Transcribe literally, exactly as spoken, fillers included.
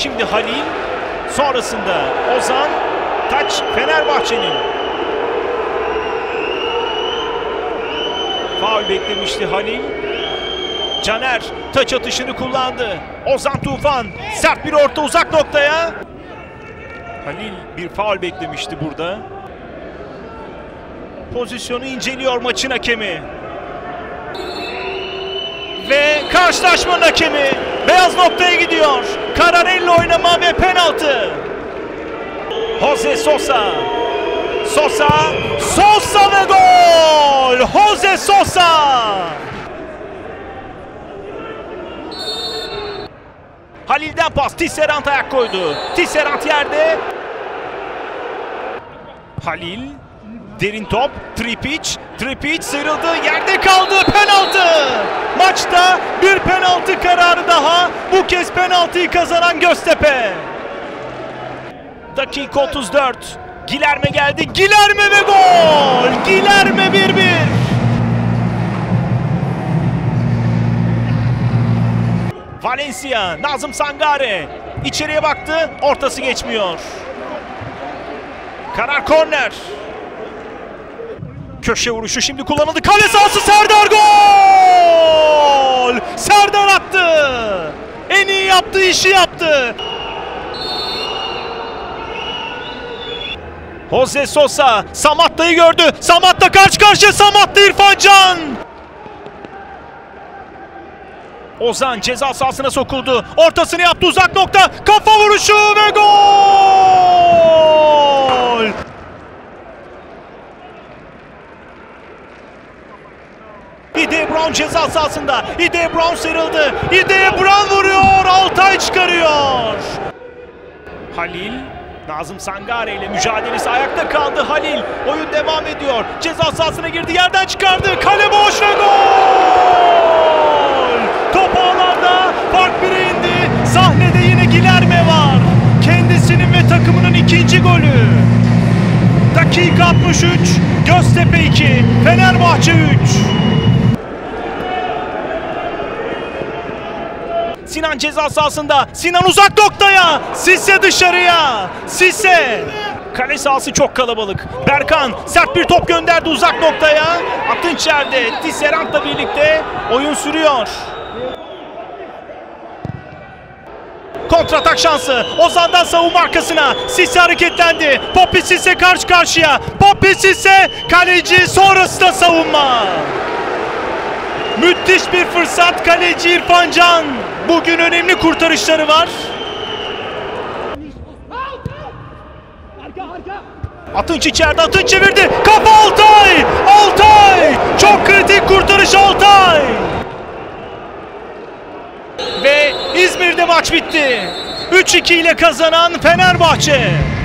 Şimdi Halil. Sonrasında Ozan. Taç Fenerbahçe'nin. Faul beklemişti Halil. Caner taç atışını kullandı. Ozan Tufan sert bir orta uzak noktaya. Halil bir faul beklemişti burada. Pozisyonu inceliyor maçın hakemi. Ve karşılaşmanın hakemi beyaz noktaya gidiyor. Karar elle oynama ve penaltı. Jose Sosa. Sosa. Sosa ve gol. Jose Sosa. Halil'den pas. Tisserand ayak koydu. Tisserand yerde. Halil. Derin top. Tripic. Tripic sıyrıldı. Yerde kaldı. Penaltı. Maçta bir penaltı kararı daha. Bu kez penaltıyı kazanan Göztepe. Dakika otuz dört. Gilerme geldi. Gilerme ve gol. Gilerme bir bir. Valencia. Nazım Sangare. İçeriye baktı. Ortası geçmiyor. Karar korner. Köşe vuruşu şimdi kullanıldı. Kale sahası Serdar gol! Serdar attı. En iyi yaptığı işi yaptı. Jose Sosa Samatta'yı gördü. Samatta karşı karşıya. Samatta İrfan Can. Ozan ceza sahasına sokuldu. Ortasını yaptı uzak nokta. Kafa vuruşu ve gol! İde Brown ceza sahasında. İde Brown sıyrıldı. İde Brown vuruyor. Altay çıkarıyor. Halil. Nazım Sangare ile mücadelesi ayakta kaldı. Halil. Oyun devam ediyor. Ceza sahasına girdi. Yerden çıkardı. Kale boş ve gol! Top ağlarda. Fark bire indi. Sahnede yine Gilerme var. Kendisinin ve takımının ikinci golü. Dakika altmış üç. Göztepe iki. Fenerbahçe üç. Sinan ceza sahasında. Sinan uzak noktaya. Sisse dışarıya. Sisse. Kale sahası çok kalabalık. Berkan sert bir top gönderdi uzak noktaya. Atınç yerde. Tisserand'la birlikte oyun sürüyor. Kontratak şansı. Ozan'dan savunma arkasına. Sisse hareketlendi. Poppy Sisse karşı karşıya. Poppy Sisse kaleci, sonrasında savunma. Müthiş bir fırsat. Kaleci İrfan Can. Bugün önemli kurtarışları var. Atınç içeride. Atınç çevirdi. Kafa Altay. Altay. Çok kritik kurtarış Altay. Ve İzmir'de maç bitti. üç iki ile kazanan Fenerbahçe.